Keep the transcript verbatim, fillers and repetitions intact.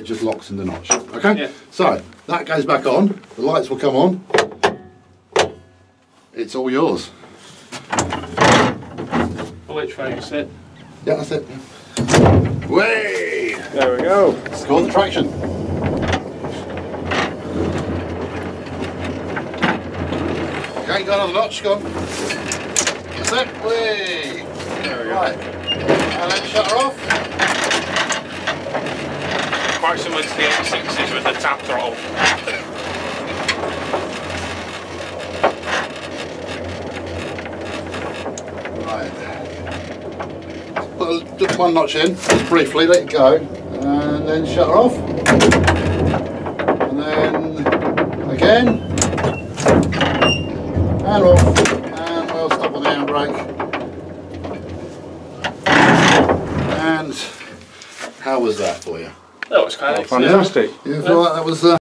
it just locks in the notch. Okay? Yeah. So, that goes back on, the lights will come on. It's all yours. Which way is it? Yeah, that's it. Way! There we go. Score the traction. Okay, got another notch, go on. That's it. Way! There we go. Right. And then shut her off. Quite similar to the eight sixties with the tap throttle. Right. Put a, just one notch in, just briefly, let it go, and then shut her off. And then again, and off, and we'll stop on the handbrake. And how was that for you? That was kind of Fantastic. You feel like that was uh,